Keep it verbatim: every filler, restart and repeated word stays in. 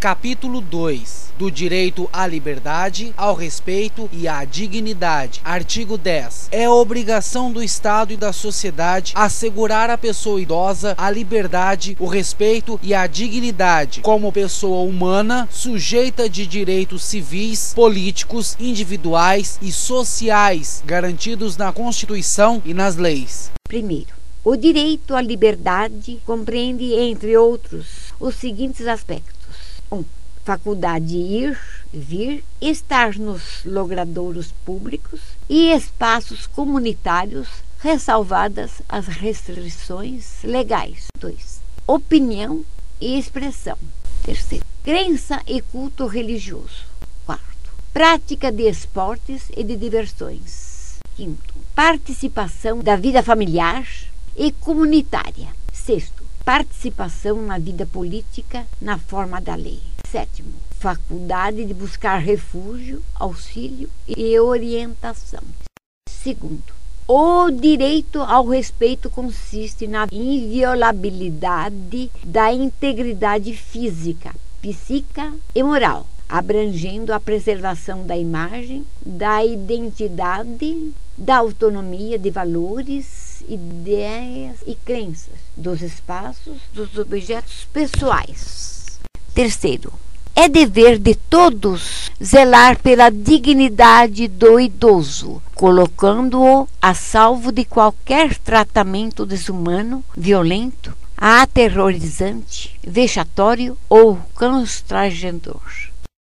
Capítulo dois. Do direito à liberdade, ao respeito e à dignidade. Artigo dez. É obrigação do Estado e da sociedade assegurar à pessoa idosa a liberdade, o respeito e a dignidade como pessoa humana, sujeita de direitos civis, políticos, individuais e sociais garantidos na Constituição e nas leis. Primeiro, o direito à liberdade compreende, entre outros, os seguintes aspectos. um. Faculdade de ir, vir, estar nos logradouros públicos e espaços comunitários, ressalvadas as restrições legais. dois. Opinião e expressão. Terceiro. Crença e culto religioso. Quarto. Prática de esportes e de diversões. Quinto. Participação da vida familiar e comunitária. Sexto. Participação na vida política na forma da lei. Sétimo, faculdade de buscar refúgio, auxílio e orientação. Segundo, o direito ao respeito consiste na inviolabilidade da integridade física, psíquica e moral, abrangendo a preservação da imagem, da identidade, da autonomia de valores, ideias e crenças, dos espaços, dos objetos pessoais. Terceiro, é dever de todos zelar pela dignidade do idoso, colocando-o a salvo de qualquer tratamento desumano, violento, aterrorizante, vexatório ou constrangedor.